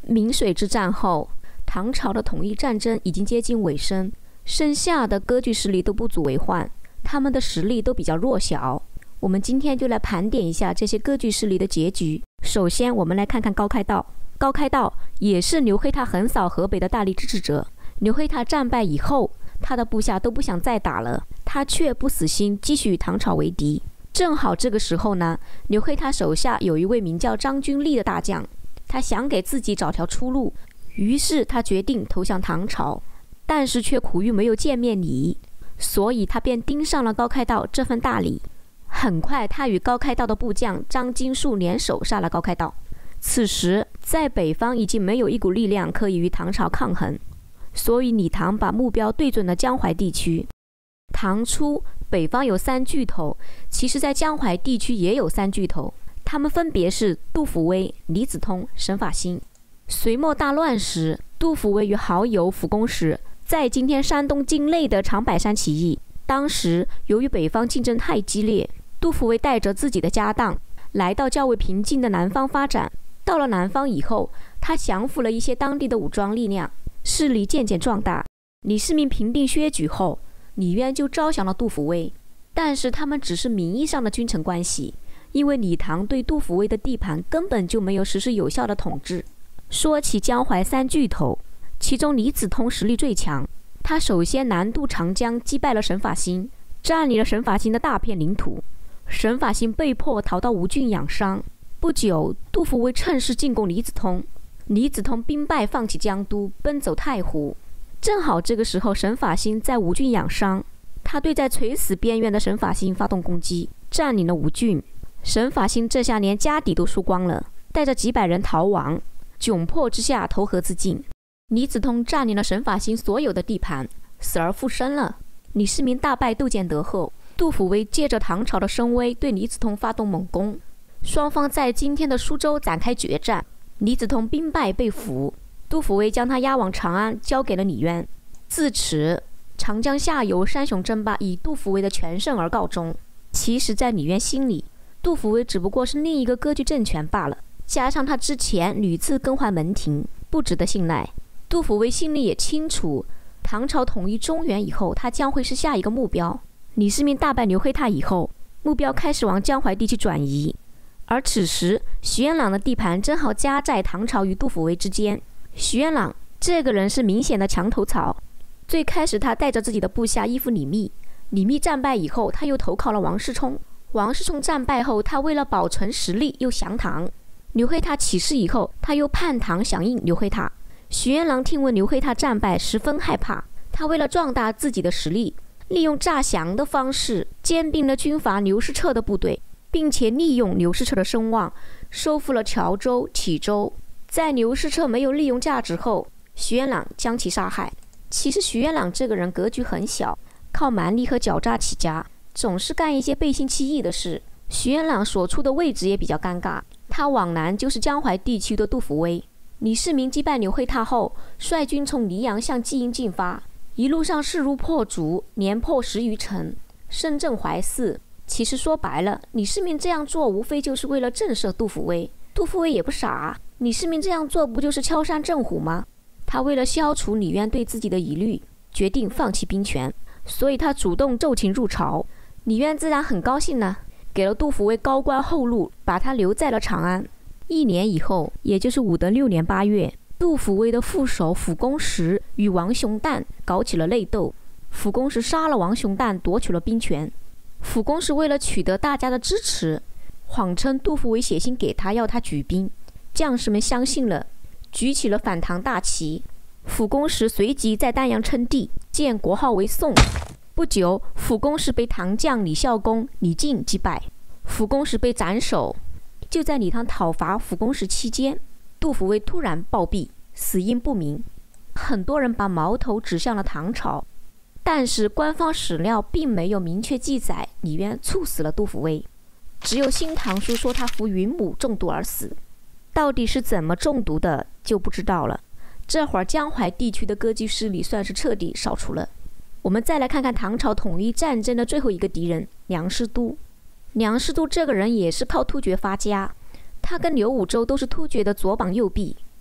沔水之战后，唐朝的统一战争已经接近尾声，剩下的割据势力都不足为患，他们的实力都比较弱小。我们今天就来盘点一下这些割据势力的结局。首先，我们来看看高开道。高开道也是刘黑闼横扫河北的大力支持者。刘黑闼战败以后，他的部下都不想再打了，他却不死心，继续与唐朝为敌。正好这个时候呢，刘黑闼手下有一位名叫张君立的大将，他想给自己找条出路，于是他决定投降唐朝，但是却苦于没有见面礼，所以他便盯上了高开道这份大礼。很快，他与高开道的部将张金树联手杀了高开道。此时，在北方已经没有一股力量可以与唐朝抗衡，所以李唐把目标对准了江淮地区。唐初北方有3巨头，其实在江淮地区也有3巨头，他们分别是杜甫威、李子通、沈法兴。隋末大乱时，杜甫威与好友辅公使在今天山东境内的长柏山起义。当时由于北方竞争太激烈，杜甫威带着自己的家当来到较为平静的南方发展。到了南方以后，他降服了一些当地的武装力量，势力渐渐壮大。李世民平定薛举后，李渊就招降了杜甫威，但是他们只是名义上的君臣关系，因为李唐对杜甫威的地盘根本就没有实施有效的统治。说起江淮3巨头，其中李子通实力最强，他首先南渡长江，击败了沈法兴，占领了沈法兴的大片领土。沈法兴被迫逃到吴郡养伤。不久，杜甫威趁势进攻李子通，李子通兵败，放弃江都，奔走太湖。正好这个时候，沈法兴在吴郡养伤，他对在垂死边缘的沈法兴发动攻击，占领了吴郡。沈法兴这下连家底都输光了，带着几百人逃亡，窘迫之下投河自尽。李子通占领了沈法兴所有的地盘，死而复生了。李世民大败窦建德后，杜甫威借着唐朝的声威对李子通发动猛攻，双方在今天的苏州展开决战。李子通兵败被俘，杜甫威将他押往长安，交给了李渊。自此，长江下游三雄争霸以杜甫威的全胜而告终。其实在李渊心里，杜甫威只不过是另一个割据政权罢了，加上他之前屡次更换门庭，不值得信赖。杜甫威心里也清楚，唐朝统一中原以后，他将会是下一个目标。李世民大败刘黑闼以后，目标开始往江淮地区转移，而此时徐元朗的地盘正好夹在唐朝与杜甫威之间。徐元朗这个人是明显的墙头草，最开始他带着自己的部下依附李密，李密战败以后，他又投靠了王世充。王世充战败后，他为了保存实力又降唐。刘黑闼起事以后，他又叛唐响应刘黑闼。徐元朗听闻刘黑闼战败，十分害怕，他为了壮大自己的实力，利用诈降的方式兼并了军阀刘世彻的部队，并且利用刘世彻的声望收复了谯州、启州。在刘世彻没有利用价值后，徐元朗将其杀害。其实徐元朗这个人格局很小，靠蛮力和狡诈起家，总是干一些背信弃义的事。徐元朗所处的位置也比较尴尬，他往南就是江淮地区的杜甫威。李世民击败刘黑闼后，率军从黎阳向济阴进发，一路上势如破竹，连破10余城，深镇淮泗。其实说白了，李世民这样做无非就是为了震慑杜甫威。杜甫威也不傻，李世民这样做不就是敲山震虎吗？他为了消除李渊对自己的疑虑，决定放弃兵权，所以他主动奏请入朝。李渊自然很高兴呢，给了杜甫威高官厚禄，把他留在了长安。1年以后，也就是武德6年8月，杜甫威的副手辅公时与王雄旦搞起了内斗，辅公时杀了王雄旦，夺取了兵权。辅公时为了取得大家的支持，谎称杜甫威写信给他，要他举兵。将士们相信了，举起了反唐大旗。辅公时随即在丹阳称帝，建国号为宋。不久，辅公时被唐将李孝恭、李靖击败，辅公时被斩首。就在李唐讨伐辅公时期间，杜甫威突然暴毙，死因不明。很多人把矛头指向了唐朝，但是官方史料并没有明确记载李渊猝死了杜甫威，只有《新唐书》说他服云母中毒而死。到底是怎么中毒的就不知道了。这会儿江淮地区的割据势力算是彻底扫除了。我们再来看看唐朝统一战争的最后一个敌人梁师都。梁师都这个人也是靠突厥发家，他跟刘武周都是突厥的左膀右臂。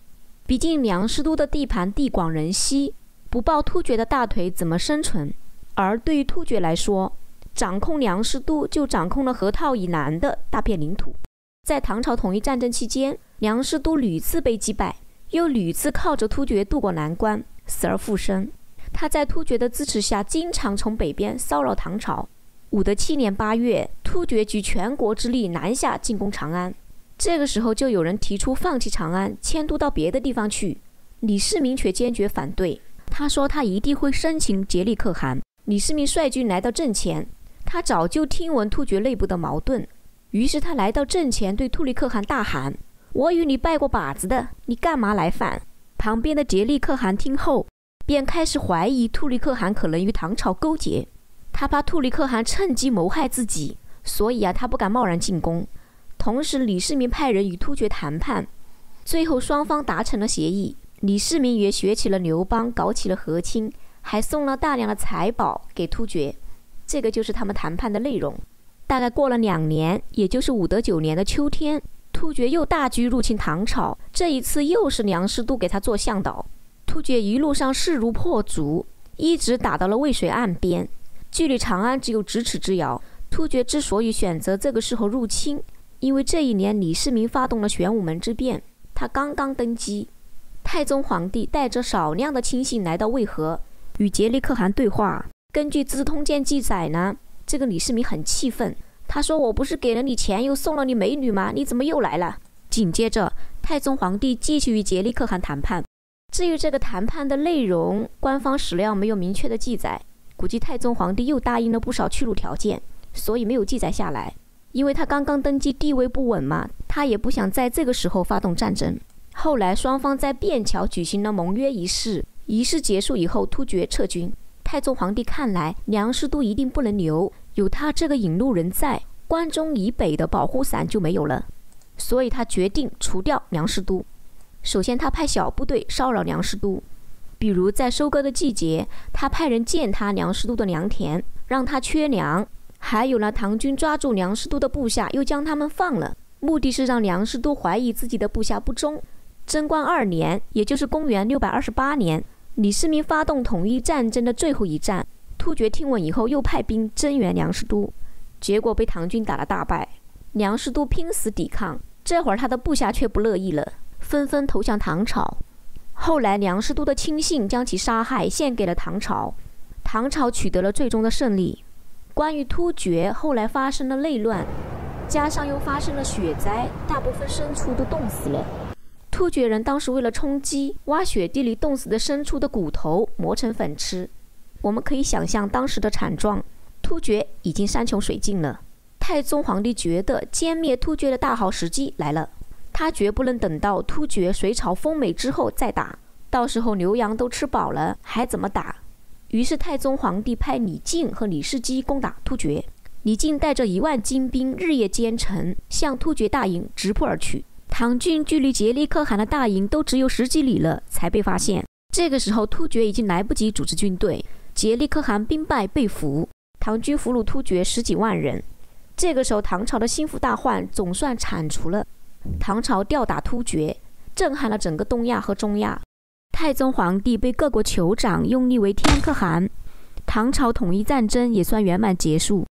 毕竟梁师都的地盘地广人稀，不抱突厥的大腿怎么生存？而对于突厥来说，掌控梁师都就掌控了河套以南的大片领土。在唐朝统一战争期间，梁师都屡次被击败，又屡次靠着突厥渡过难关，死而复生。他在突厥的支持下，经常从北边骚扰唐朝。武德7年8月，突厥举全国之力南下进攻长安。这个时候就有人提出放弃长安，迁都到别的地方去。李世民却坚决反对，他说他一定会生擒颉利可汗。李世民率军来到阵前，他早就听闻突厥内部的矛盾，于是他来到阵前对突利可汗大喊：我与你拜过把子的，你干嘛来犯？旁边的颉利可汗听后便开始怀疑突利可汗可能与唐朝勾结，他怕突利可汗趁机谋害自己，所以他不敢贸然进攻。同时李世民派人与突厥谈判，最后双方达成了协议。李世民也学起了刘邦，搞起了和亲，还送了大量的财宝给突厥。这个就是他们谈判的内容。大概过了2年，也就是武德9年的秋天，突厥又大举入侵唐朝，这一次又是梁师都给他做向导。突厥一路上势如破竹，一直打到了渭水岸边，距离长安只有咫尺之遥。突厥之所以选择这个时候入侵，因为这一年李世民发动了玄武门之变，他刚刚登基。太宗皇帝带着少量的亲信来到渭河，与颉利可汗对话。根据《资治通鉴》记载呢，这个李世民很气愤，他说：我不是给了你钱，又送了你美女吗？你怎么又来了？紧接着，太宗皇帝继续与颉利可汗谈判。至于这个谈判的内容，官方史料没有明确的记载，估计太宗皇帝又答应了不少屈辱条件，所以没有记载下来。因为他刚刚登基，地位不稳嘛，他也不想在这个时候发动战争。后来双方在便桥举行了盟约仪式，仪式结束以后，突厥撤军。太宗皇帝看来梁师都一定不能留，有他这个引路人在，关中以北的保护伞就没有了，所以他决定除掉梁师都。首先他派小部队骚扰梁师都，比如在收割的季节，他派人践踏梁师都的良田，让他缺粮。还有呢，唐军抓住梁师都的部下，又将他们放了，目的是让梁师都怀疑自己的部下不忠。贞观2年，也就是公元628年，李世民发动统一战争的最后一战，突厥听闻以后又派兵增援梁师都，结果被唐军打了大败。梁师都拼死抵抗，这会儿他的部下却不乐意了，纷纷投向唐朝。后来梁师都的亲信将其杀害，献给了唐朝，唐朝取得了最终的胜利。关于突厥后来发生了内乱，加上又发生了雪灾，大部分牲畜都冻死了。突厥人当时为了充饥，挖雪地里冻死的牲畜的骨头磨成粉吃。我们可以想象当时的惨状，突厥已经山穷水尽了。太宗皇帝觉得歼灭突厥的大好时机来了，他绝不能等到突厥隋朝丰美之后再打，到时候牛羊都吃饱了还怎么打？于是太宗皇帝派李靖和李世基攻打突厥。李靖带着1万精兵日夜兼程，向突厥大营直扑而去。唐军距离颉利可汗的大营都只有10几里了，才被发现。这个时候突厥已经来不及组织军队，颉利可汗兵败被俘，唐军俘虏突厥10几万人。这个时候唐朝的心腹大患总算铲除了，唐朝吊打突厥，震撼了整个东亚和中亚。太宗皇帝被各国酋长拥立为天可汗，唐朝统一战争也算圆满结束。